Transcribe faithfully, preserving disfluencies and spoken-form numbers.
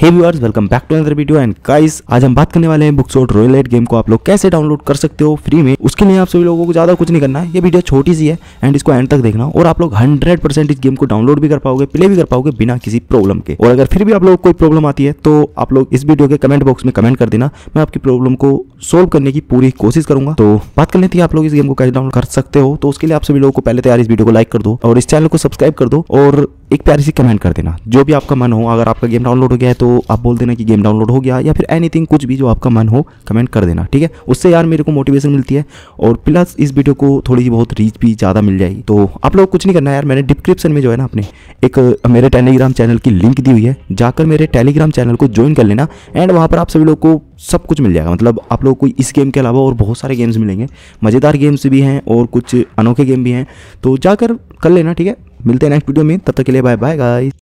Hey viewers, welcome back to another video. And guys, आज हम बात करने वाले हैं बुकसॉट रॉयल एट गेम को आप लोग कैसे डाउनलोड कर सकते हो फ्री में। उसके लिए आप सभी लोगों को ज़्यादा कुछ नहीं करना है, ये वीडियो छोटी सी है एंड इसको एंड तक देखना और आप लोग हंड्रेड परसेंट इस गेम को डाउनलोड भी कर पाओगे, प्ले भी कर पाओगे बिना किसी प्रॉब्लम के। और अगर फिर भी आप लोग को कोई प्रॉब्लम आती है तो आप लोग इस वीडियो के कमेंट बॉक्स में कमेंट कर देना, मैं आपकी प्रॉब्लम को सोल्व करने की पूरी कोशिश करूंगा। तो बात कर लेते हैं आप लोग इस गेम को कैसे डाउनलोड कर सकते हो। तो उसके लिए आप सभी लोगों को पहले तो यार इस वीडियो को लाइक कर दो और इस चैनल को सब्सक्राइब कर दो और एक प्यारी सी कमेंट कर देना जो भी आपका मन हो। अगर आपका गेम डाउनलोड हो गया है तो आप बोल देना कि गेम डाउनलोड हो गया, या फिर एनीथिंग कुछ भी जो आपका मन हो कमेंट कर देना, ठीक है। उससे यार मेरे को मोटिवेशन मिलती है और प्लस इस वीडियो को थोड़ी सी बहुत रीच भी ज़्यादा मिल जाएगी। तो आप लोग कुछ नहीं करना है यार, मैंने डिस्क्रिप्शन में जो है ना अपने एक मेरे टेलीग्राम चैनल की लिंक दी हुई है, जाकर मेरे टेलीग्राम चैनल को ज्वाइन कर लेना एंड वहाँ पर आप सभी लोग को सब कुछ मिल जाएगा। मतलब आप लोग को इस गेम के अलावा और बहुत सारे गेम्स मिलेंगे, मज़ेदार गेम्स भी हैं और कुछ अनोखे गेम भी हैं, तो जाकर कर लेना, ठीक है। मिलते हैं नेक्स्ट वीडियो में, तब तक के लिए बाय बाय गाइस।